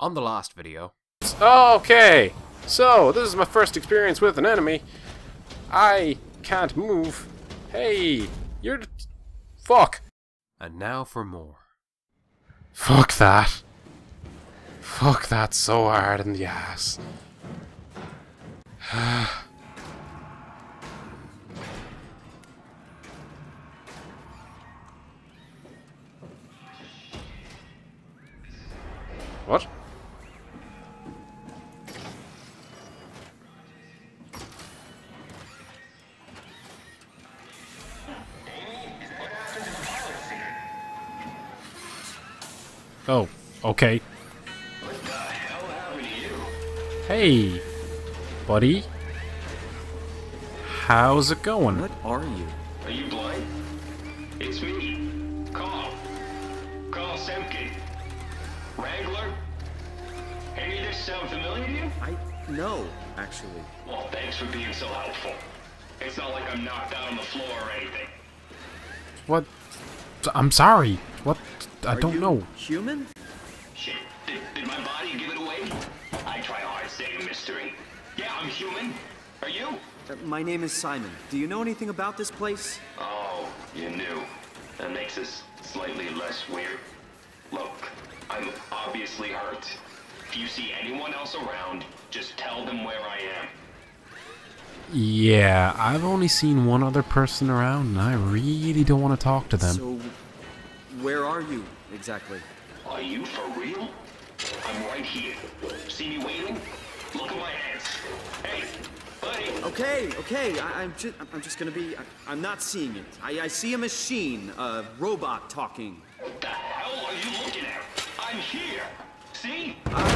On the last video. Okay, so this is my first experience with an enemy. I can't move. Hey, you're... Fuck. And now for more. Fuck that. Fuck that so hard in the ass. What? Oh, okay. What the hell happened to you? Hey, buddy. How's it going? What are you? Are you blind? It's me. Carl Sacky. Wrangler? Any of this sound familiar to you? No, actually. Well, thanks for being so helpful. It's not like I'm knocked out on the floor or anything. What? I'm sorry. What? I Are don't you know. Human? Shit, did my body give it away? I try hard staying a mystery. Yeah, I'm human. Are you? My name is Simon. Do you know anything about this place? Oh, you knew. That makes this slightly less weird. Look, I'm obviously hurt. If you see anyone else around, just tell them where I am. Yeah, I've only seen one other person around, and I really don't want to talk to them. So, where are you exactly? Are you for real? I'm right here. See me waiting? Look at my hands. Hey, buddy. Okay. I'm just gonna be. I'm not seeing it. I see a machine, a robot talking. What the hell are you looking at? I'm here. See?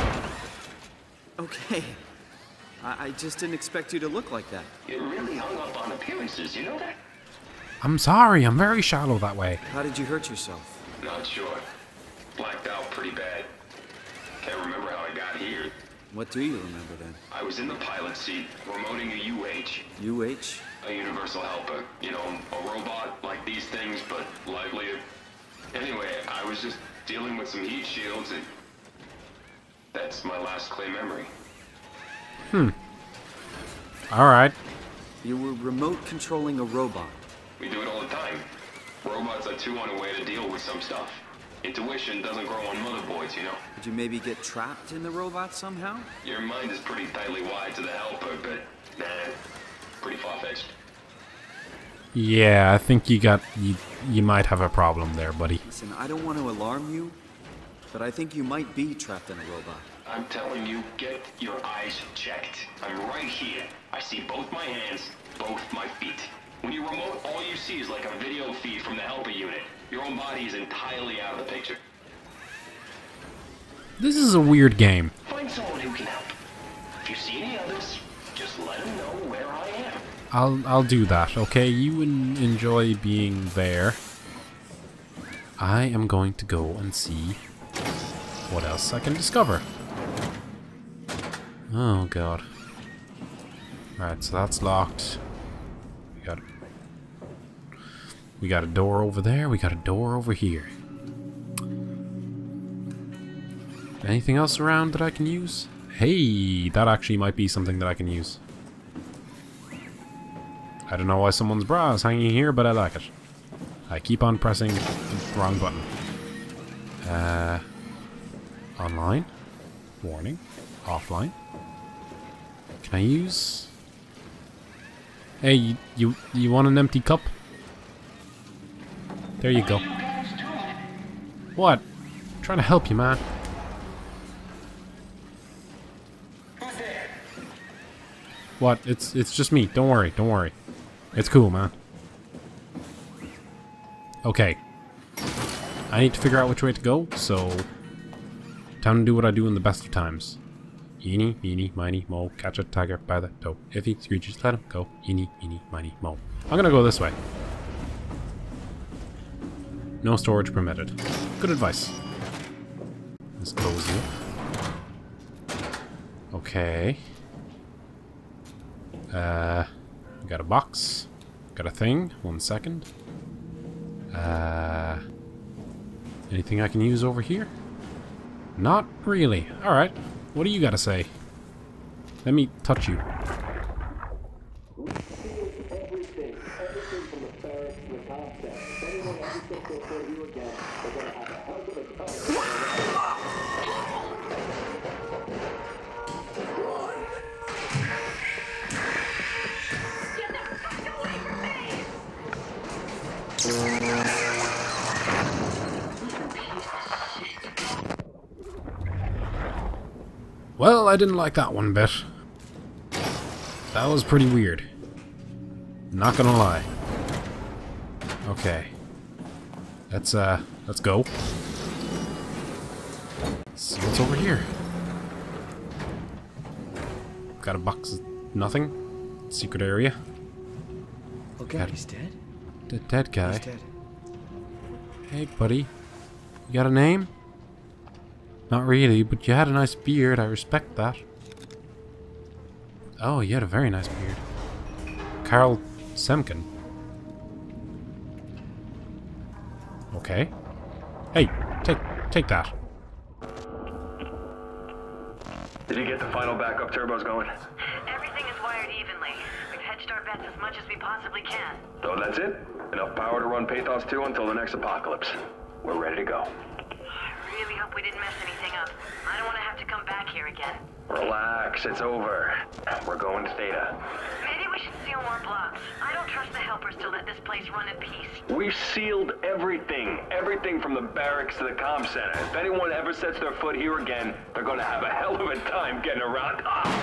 Okay. I just didn't expect you to look like that. You're really hung up on appearances, you know that? I'm sorry, I'm very shallow that way. How did you hurt yourself? Not sure. Blacked out pretty bad. Can't remember how I got here. What do you remember then? I was in the pilot seat, remoting a UH. UH? A universal helper. You know, a robot like these things, but livelier. Anyway, I was just dealing with some heat shields and... That's my last clear memory. Alright. You were remote controlling a robot. We do it all the time. Robots are too on a way to deal with some stuff. Intuition doesn't grow on motherboards, you know? Did you maybe get trapped in the robot somehow? Your mind is pretty tightly wired to the helper, but nah, pretty far-fetched. Yeah, I think you might have a problem there, buddy. Listen, I don't want to alarm you, but I think you might be trapped in a robot. I'm telling you, get your eyes checked. I'm right here. I see both my hands, both my feet. When you remote, all you see is like a video feed from the helper unit. Your own body is entirely out of the picture. This is a weird game. Find someone who can help. If you see any others, just let them know where I am. I'll do that, okay? You enjoy being there. I am going to go and see what else I can discover. Oh god. Right, so that's locked. We got a door over there, we got a door over here. Anything else around that I can use? Hey, that actually might be something that I can use. I don't know why someone's bra is hanging here, but I like it. I keep on pressing the wrong button. Online? Warning. Offline. Can I use... Hey, you want an empty cup? There you go. What? I'm trying to help you, man. What? It's just me. Don't worry. Don't worry. It's cool, man. Okay. I need to figure out which way to go, so... time to do what I do in the best of times. Eeny, meeny, miny, mo, catch a tiger by the toe. If he screeches, let him go. Eeny, meeny, miny, mo. I'm gonna go this way. No storage permitted. Good advice. Let's close you. Okay. Got a box. Got a thing. 1 second. Anything I can use over here? Not really. Alright. What do you gotta say? Let me touch you. Well, I didn't like that one bit. That was pretty weird. Not gonna lie. Okay. Let's go. Let's see what's over here. Got a box of nothing. Secret area. Okay, Got he's dead. the dead guy. He's dead. Hey, buddy. You got a name? Not really, but you had a nice beard. I respect that. Oh, you had a very nice beard. Carl Semken. Okay. Hey, take that. Did you get the final backup turbos going? Everything is wired evenly. We've hedged our bets as much as we possibly can. So that's it? Enough power to run Pathos 2 until the next apocalypse. We're ready to go. I really hope we didn't mess anything up. I don't want to have to come back here again. Relax, it's over. We're going to Theta. Maybe we should seal more blocks. I don't trust the helpers to let this place run in peace. We've sealed everything. Everything from the barracks to the comm center. If anyone ever sets their foot here again, they're gonna have a hell of a time getting around.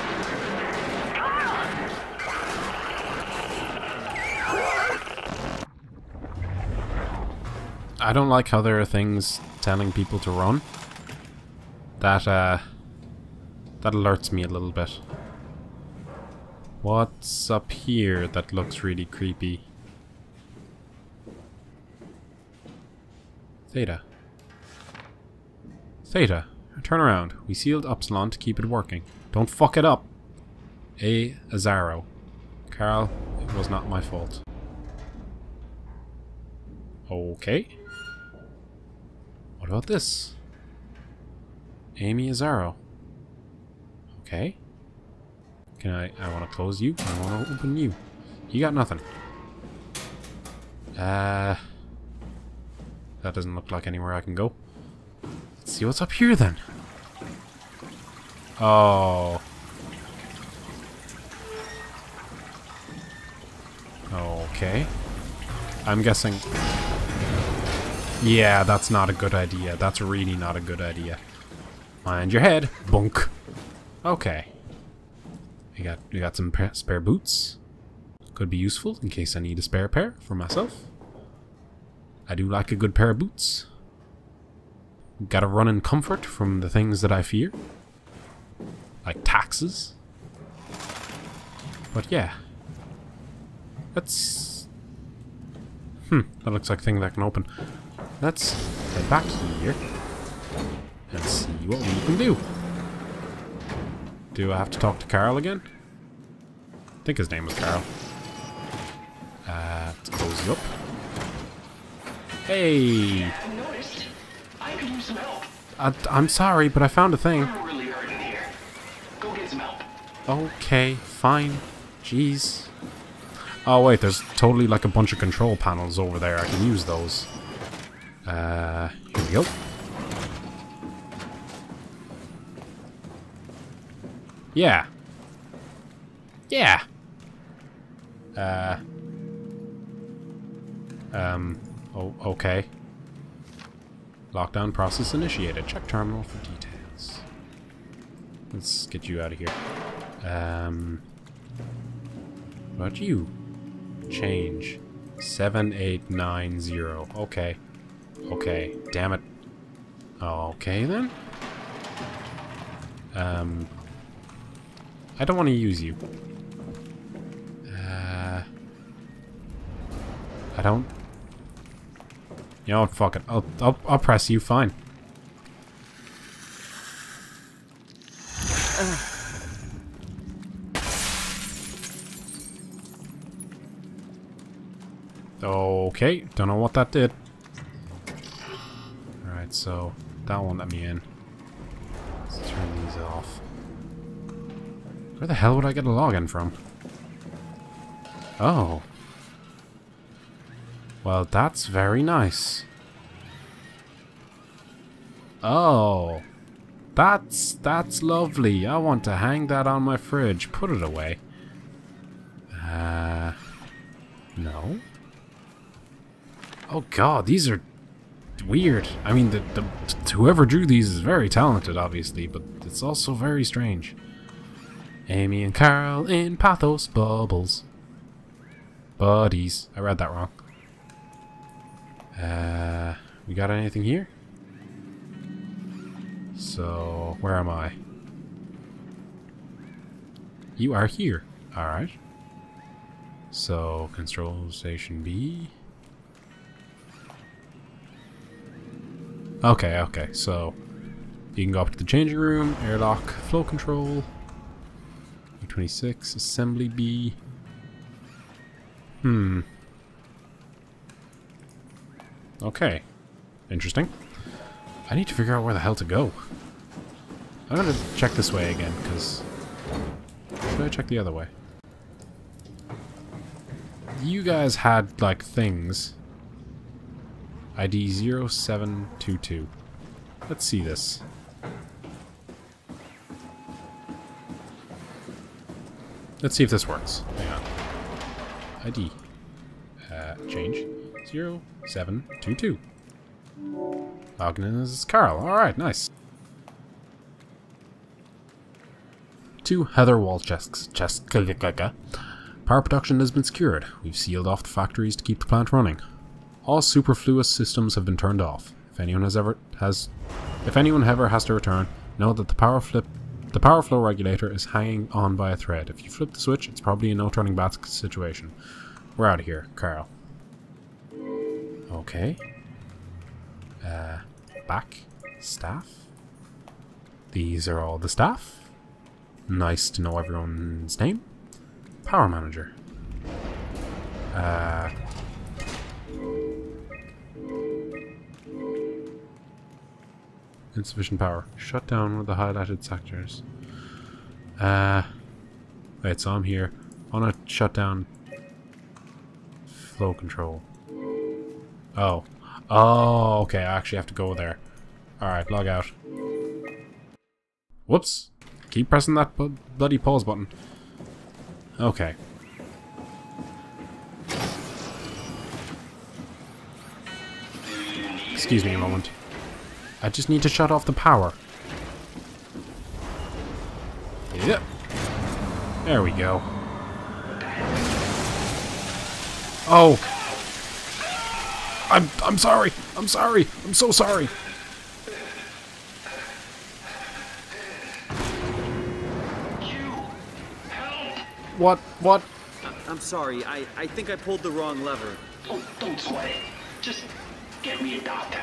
I don't like how there are things telling people to run. That alerts me a little bit. What's up here that looks really creepy? Theta. Theta, turn around. We sealed Upsilon to keep it working. Don't fuck it up. A Azaro. Carl, it was not my fault. Okay. What about this? Amy Azaro. Okay. I want to close you. I want to open you. You got nothing. That doesn't look like anywhere I can go. Let's see what's up here then. Oh. Okay. I'm guessing... Yeah, that's not a good idea. That's really not a good idea. Mind your head. Bunk. Okay. We got some spare boots. Could be useful in case I need a spare pair for myself. I do like a good pair of boots. Gotta run in comfort from the things that I fear. Like taxes. But yeah. Let's... that looks like a thing that can open. Let's head back here and see what we can do. Do I have to talk to Carl again? I think his name was Carl. Let's close you up. Hey! I noticed. I could use some help. I'm sorry, but I found a thing. I'm really hurting here. Go get some help. Okay, fine. Jeez. Oh wait, there's totally like a bunch of control panels over there. I can use those. Here we go. Yeah. Yeah. Oh, okay. Lockdown process initiated. Check terminal for details. Let's get you out of here. What about you? Change. 7890. Okay. Okay. Damn it. Okay then. I don't want to use you. I don't. You know what? Fuck it. I'll press you. Fine. Okay. Don't know what that did. Alright, so that won't let me in. off. Where the hell would I get a login from? Oh. Well, that's very nice. Oh. That's lovely. I want to hang that on my fridge. Put it away. No. Oh god, these are weird. I mean, whoever drew these is very talented, obviously, but it's also very strange. Amy and Carl in Pathos Bubbles. Buddies. I read that wrong. We got anything here? So, where am I? You are here. Alright. So, control station B. Okay, so you can go up to the changing room, airlock, flow control, U-26, assembly B. Okay. Interesting. I need to figure out where the hell to go. I'm gonna check this way again, because... Should I check the other way? You guys had, like, things. ID 0722. Let's see this. Let's see if this works. Hang on. ID. Change. 0722. Logging in as Carl. Alright, nice. 2 Heather wall chests. Power production has been secured. We've sealed off the factories to keep the plant running. All superfluous systems have been turned off. If anyone ever has to return, know that the power flow regulator is hanging on by a thread. If you flip the switch, it's probably a no turning back situation. We're out of here, Carl. Okay. Back. Staff. These are all the staff. Nice to know everyone's name. Power manager. Insufficient power. Shut down one of the highlighted sectors. Wait, so I'm here. I want to shut down flow control. Oh. Oh, okay, I actually have to go there. Alright, log out. Whoops. Keep pressing that bloody pause button. Okay. Excuse me a moment. I just need to shut off the power. Yep. There we go. Oh. I'm sorry. I'm sorry. I'm so sorry. What? What? I'm sorry. I think I pulled the wrong lever. Oh, don't sweat it. Just get me a doctor.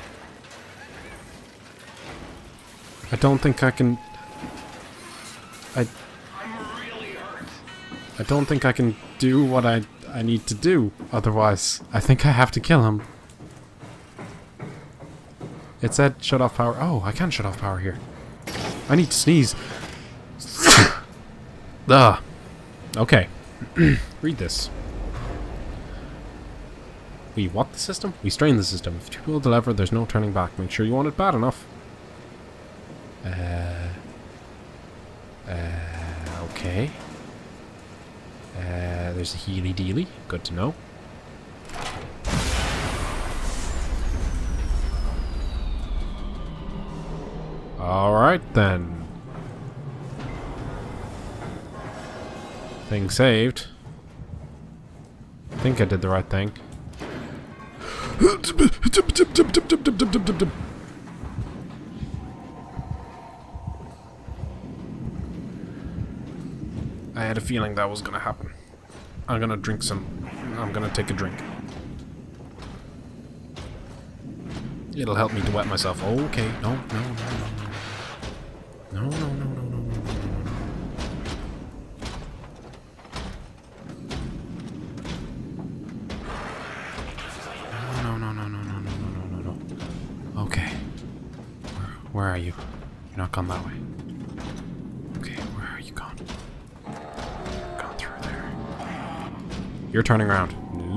I don't think I can... I'm really hurt. I don't think I can do what I need to do. Otherwise, I think I have to kill him. It said shut off power. Oh, I can shut off power here. I need to sneeze. Ugh. Okay. Read this. We what the system? We strain the system. If you pull the lever, there's no turning back. Make sure you want it bad enough. Okay. There's a healy dealy. Good to know. Alright then. Thing saved. I think I did the right thing. I had a feeling that was gonna happen. I'm gonna drink some. I'm gonna take a drink. It'll help me to wet myself. Okay, no, no, no, no, no, no, no, no, no, no, no, no. Okay. Where are you? You're not gone that way. You're turning around.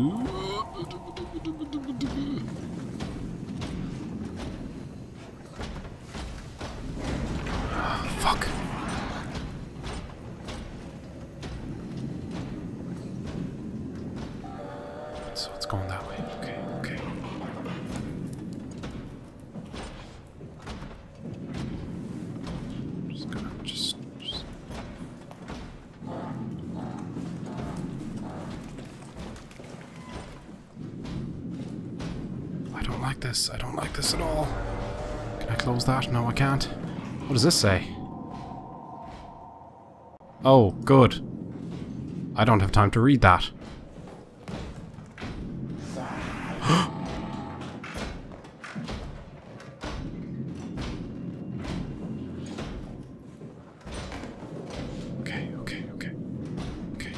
Fuck. So it's going that way. Okay, okay. Just gonna just I don't like this. I don't like this at all. Can I close that? No, I can't. What does this say? Oh, good. I don't have time to read that. Okay, okay, okay. Okay.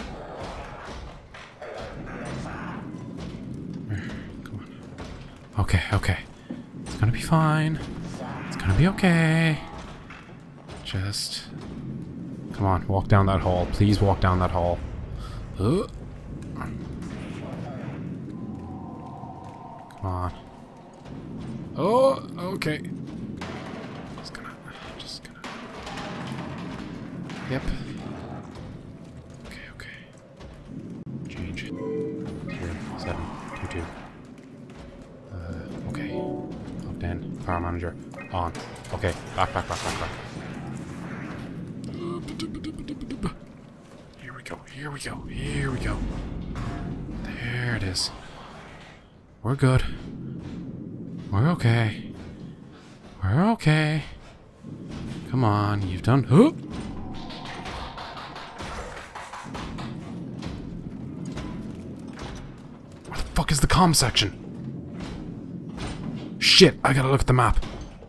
Come on. Okay, okay. It's gonna be fine. It's gonna be okay. Just... Come on, walk down that hall. Please walk down that hall. Come on. Oh, okay. Just gonna... Yep. Okay, okay. Change. 0722. Okay. Logged in. Power manager. On. Okay. Back. Here we go. There it is. We're good. We're okay. We're okay. Come on, you've done... Huh? Where the fuck is the comm section? Shit, I gotta look at the map.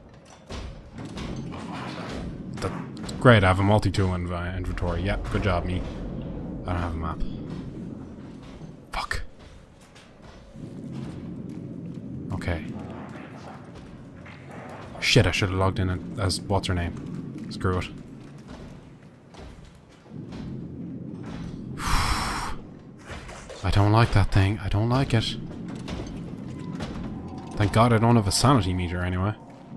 Great, I have a multi-tool inventory. Yep, good job, me. I don't have a map. Fuck. Okay. Shit, I should have logged in as what's her name. Screw it. I don't like that thing. I don't like it. Thank God I don't have a sanity meter anyway.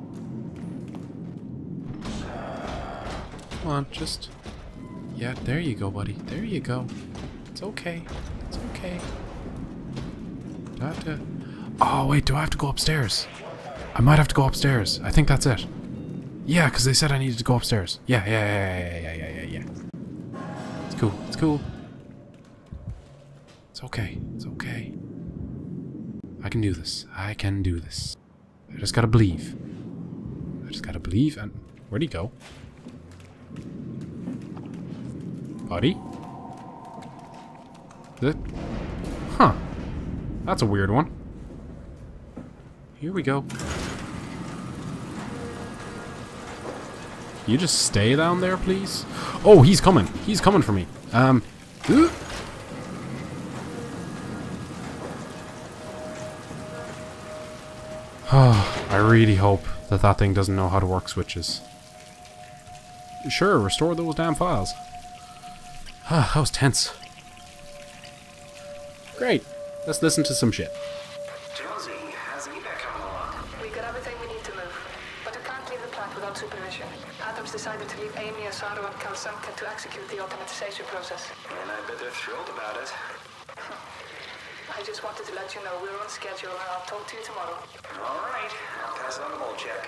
Come on, just... Yeah, there you go, buddy. There you go. It's okay. It's okay. Do I have to... Oh, wait, do I have to go upstairs? I might have to go upstairs. I think that's it. Yeah, because they said I needed to go upstairs. Yeah. It's cool. It's cool. It's okay. It's okay. I can do this. I can do this. I just gotta believe. I just gotta believe and... Where'd he go? Buddy? Is it? Huh. That's a weird one. Here we go. You just stay down there, please? Oh, he's coming. He's coming for me. Oh, I really hope that that thing doesn't know how to work switches. Sure, restore those damn files. Ah, that was tense. Great. Let's listen to some shit. Josie, how's eBay coming along? We got everything we need to move, but we can't leave the plant without supervision. Adams decided to leave Amy, Asaro, and Kalsanka to execute the automatization process. And I bet they're thrilled about it. I just wanted to let you know we're on schedule, and I'll talk to you tomorrow. Alright, I'll pass it on the mold check.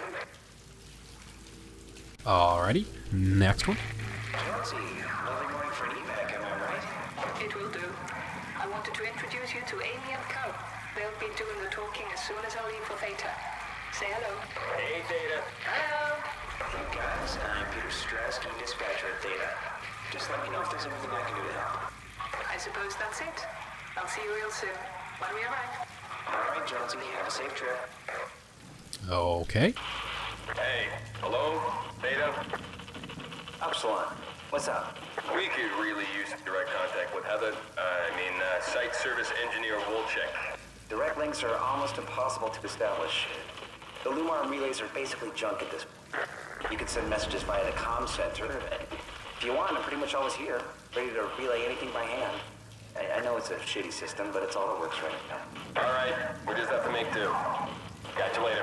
Alrighty, next one. Josie, lovely morning for an evac, am I right? It will do. I wanted to introduce you to Amy and Cal. They'll be doing the talking as soon as I leave for Theta. Say hello. Hey, Data. Hello. Hey guys, I'm Peter Strasky, dispatcher at Theta. Just let me know if there's anything I can do to help. I suppose that's it. I'll see you real soon. When we arrive. Alright, Jonesy, have a safe trip. Okay. Hey, hello? Data? Upsilon, what's up? We could really use direct contact with Heather. Site service engineer Wolchek. Direct links are almost impossible to establish. The Lumar relays are basically junk at this point. You can send messages via the comm center. If you want, I'm pretty much always here, ready to relay anything by hand. I know it's a shitty system, but it's all that works right now. Alright, we just have to make do. Catch you later.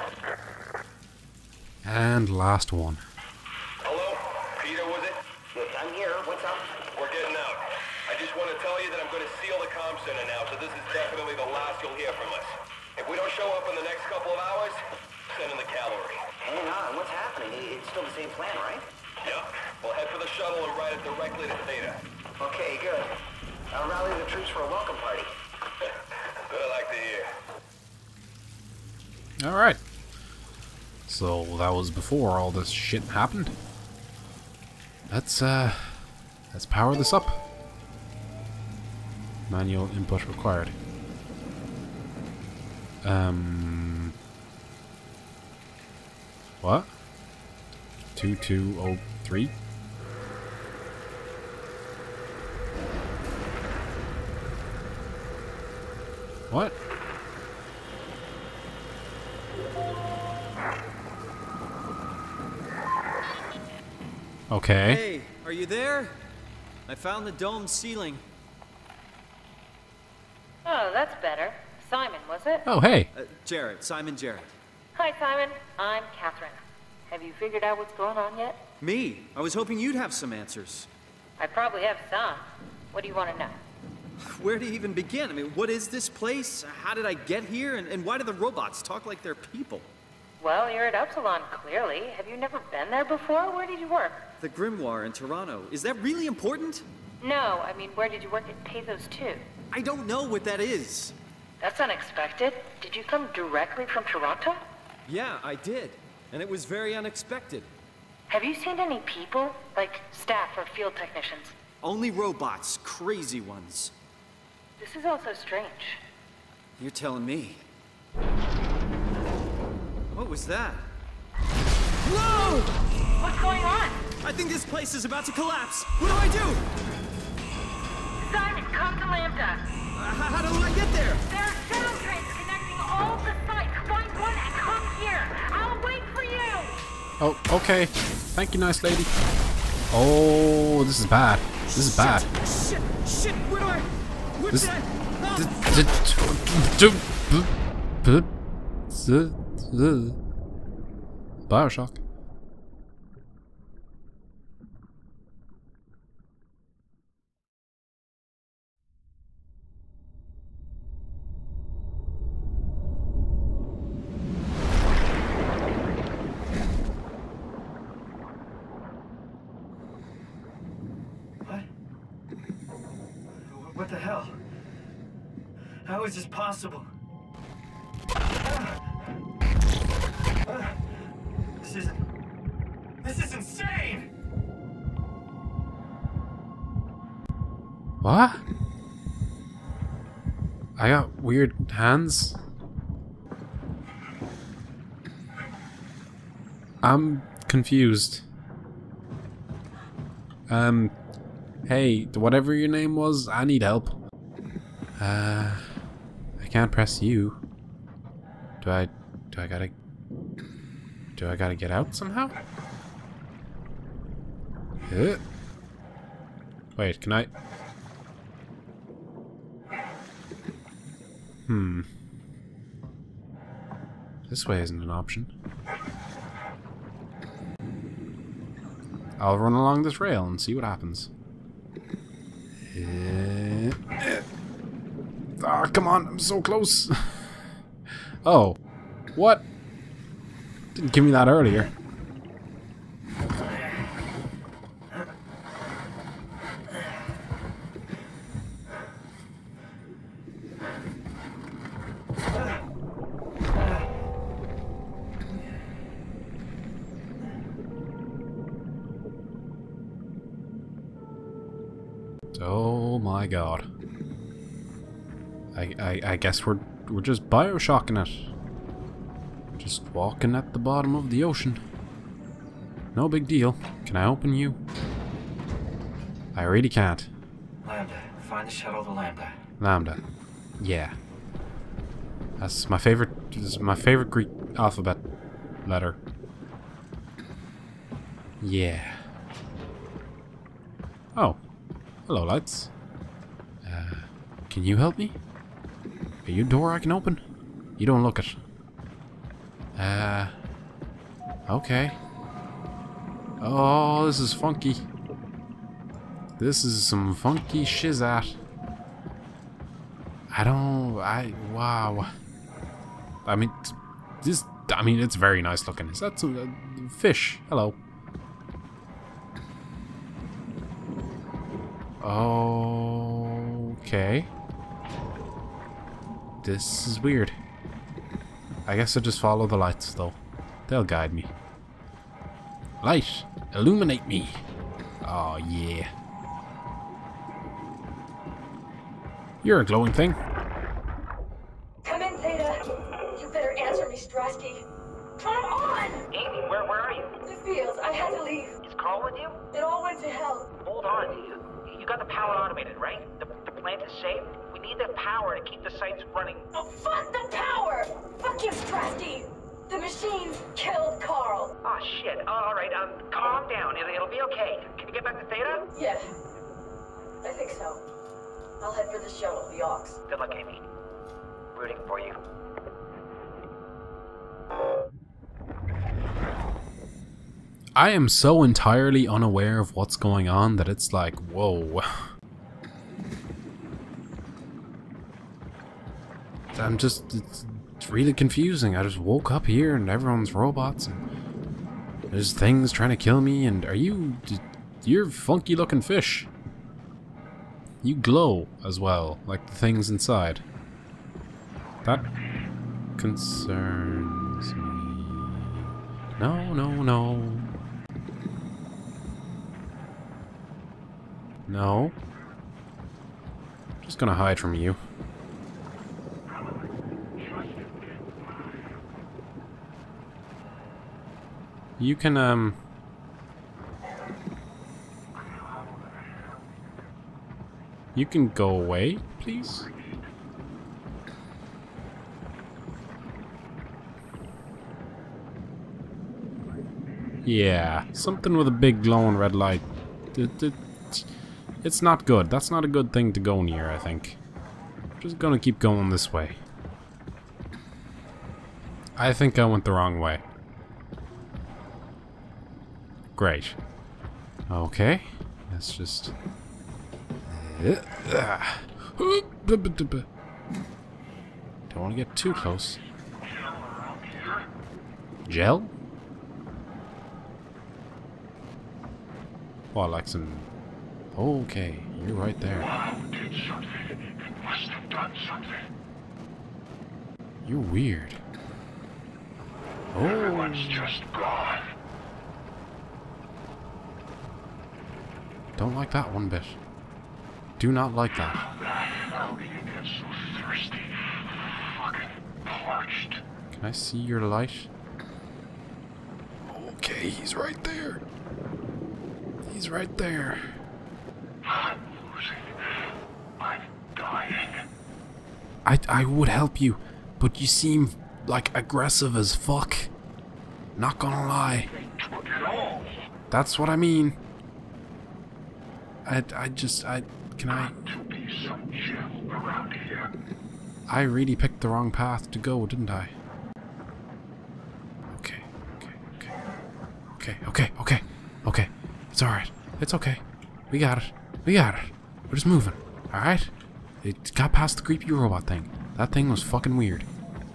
And last one. Hello? Peter, was it? Yes, I'm here. What's up? We're getting out. I just want to tell you that I'm going to seal the comm center now, so this is definitely the last you'll hear from us. If we don't show up in the next couple of hours, send in the cavalry. Hang on. What's happening? It's still the same plan, right? Yep. We'll head for the shuttle and ride it directly to Theta. Okay, good. I'll rally the troops for a welcome party. Good, I like to hear. Alright. So that was before all this shit happened. Let's power this up. Manual input required. What? 2203? What? Okay. Hey, are you there? I found the dome ceiling. Oh, that's better. Simon, was it? Oh, hey. Jarrett, Simon Jarrett. Hi, Simon. I'm Catherine. Have you figured out what's going on yet? Me? I was hoping you'd have some answers. I probably have some. What do you want to know? Where to even begin? I mean, what is this place? How did I get here? And why do the robots talk like they're people? Well, you're at Upsilon, clearly. Have you never been there before? Where did you work? The Grimoire in Toronto. Is that really important? No, I mean, where did you work at Pathos 2? I don't know what that is. That's unexpected. Did you come directly from Toronto? Yeah, I did. And it was very unexpected. Have you seen any people? Like staff or field technicians? Only robots, crazy ones. This is also strange. You're telling me. What was that? Whoa! What's going on? I think this place is about to collapse. What do I do? Simon, come to Lambda. How do I get there? There are shuttle trains connecting all the sites. Find one and come here. I'll wait for you. Oh, okay. Thank you, nice lady. Oh, this is bad. This is bad. Shit, where do I... Where This... did I... Bioshock. What the hell? How is this possible? This is insane! What? I got weird hands. I'm confused. Hey, whatever your name was, I need help. I can't press you. Do I gotta get out somehow? Wait, can I? This way isn't an option. I'll run along this rail and see what happens. Ah, come on, I'm so close. Oh, what? Didn't give me that earlier. Oh my god. I guess we're just bioshocking it. Just walking at the bottom of the ocean. No big deal. Can I open you? I really can't. Lambda. Find the shuttle to Lambda. Lambda. Yeah. That's my favorite. This is my favorite Greek alphabet letter. Yeah. Oh. Hello, lights. Can you help me? Are you a door I can open? You don't look it. Okay. Oh, this is funky. This is some funky shizat. Wow. I mean, it's very nice looking. Is that some fish? Hello. Okay. This is weird. I guess I'll just follow the lights, though. They'll guide me. Light! Illuminate me! Oh, yeah. You're a glowing thing. Come in, Theta. You better answer me, Strasky. Come on! Amy, where are you? The fields. I had to leave. Is Carl with you? It all went to hell. Hold on. You got the power automated, right? The plant is safe? We need the power to keep the sites running. Oh, fuck the power! Fuck you, Strasky! The machines killed Carl. Oh, shit. All right, calm down. It'll be okay. Can you get back to Theta? Yeah. I think so. I'll head for the shuttle, the Aux. Good luck, Amy. Rooting for you. I am so entirely unaware of what's going on that it's like, whoa. It's really confusing. I just woke up here and everyone's robots and there's things trying to kill me and you're funky looking fish. You glow as well, like the things inside. That concerns me. No. No. Just gonna hide from you. You can, you can go away, please? Yeah, something with a big glowing red light. It's not good. That's not a good thing to go near, I think. Just gonna keep going this way. I think I went the wrong way. Great. Okay. Let's just... Don't want to get too close. Gel? Oh, like some... Okay, you're right there. Did something. It must have done something. You're weird. Oh. Everyone's just gone. Don't like that one bit. Do not like that. How do you get so thirsty? Fucking parched. Can I see your light? Okay, he's right there. He's right there. I'm losing. I'm dying. I would help you, but you seem like aggressive as fuck. Not gonna lie. They took it all. That's what I mean. Can I? Got to be some gel around here. I really picked the wrong path to go, didn't I? Okay. It's alright. It's okay. We got it. We're just moving. Alright? It got past the creepy robot thing. That thing was fucking weird.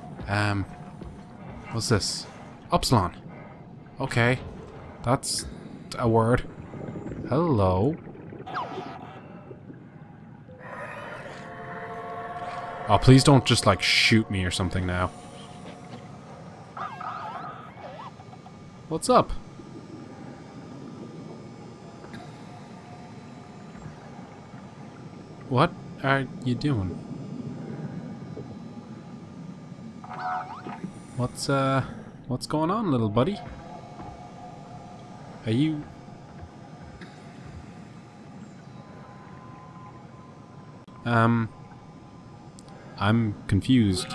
What's this? Upsilon. Okay. That's a word. Hello. Oh, please don't just, like, shoot me or something now. What's up? What are you doing? What's going on, little buddy? Are you... I'm confused.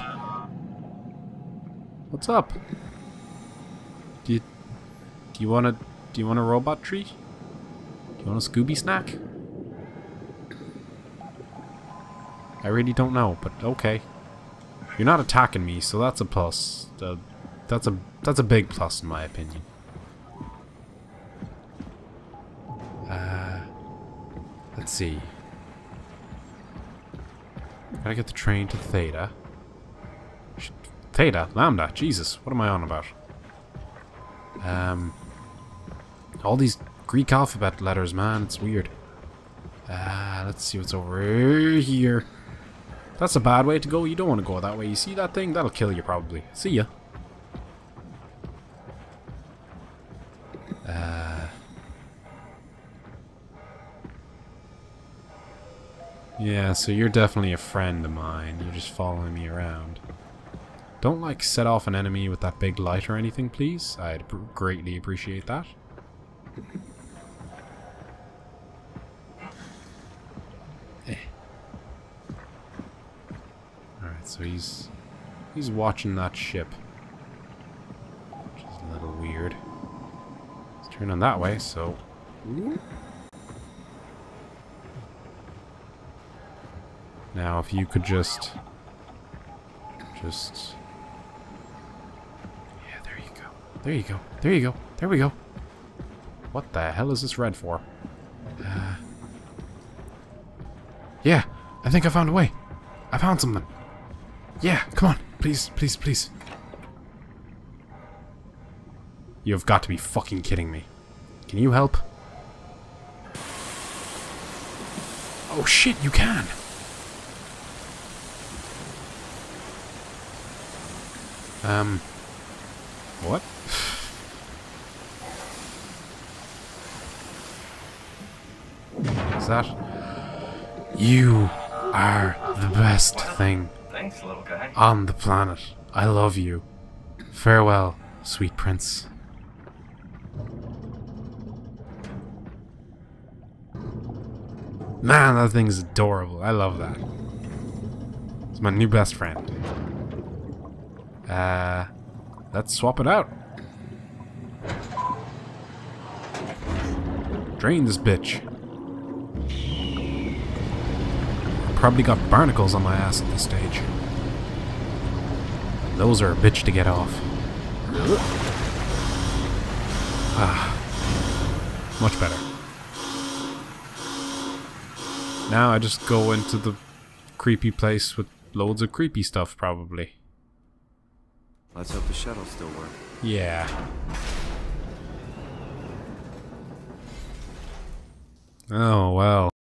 What's up? Do you want a robot treat? Do you want a Scooby snack? I really don't know, but okay. You're not attacking me, so that's a plus. That's a big plus in my opinion. Let's see. Gotta get the train to Theta. Theta? Lambda? Jesus, what am I on about? All these Greek alphabet letters, man, it's weird. Let's see what's over here. That's a bad way to go. You don't want to go that way. You see that thing? That'll kill you probably. See ya. Yeah, so you're definitely a friend of mine. You're just following me around. Don't, like, set off an enemy with that big light or anything, please. I'd greatly appreciate that. Alright, so he's watching that ship. Which is a little weird. Let's turn on that way, so... Now, if you could just... Yeah, there you go. There you go. There you go. There we go. What the hell is this red for? Yeah, I think I found a way. I found something. Yeah, come on. Please, please, please. You've got to be fucking kidding me. Can you help? Oh shit, you can! What? Is that? You are the best thing Thanks, little guy. on the planet. I love you. Farewell, sweet prince. Man, that thing is adorable. I love that. It's my new best friend. Let's swap it out. Drain this bitch. Probably got barnacles on my ass at this stage. Those are a bitch to get off. Much better. Now I just go into the creepy place with loads of creepy stuff, probably. Let's hope the shuttle still works. Yeah. Oh, well.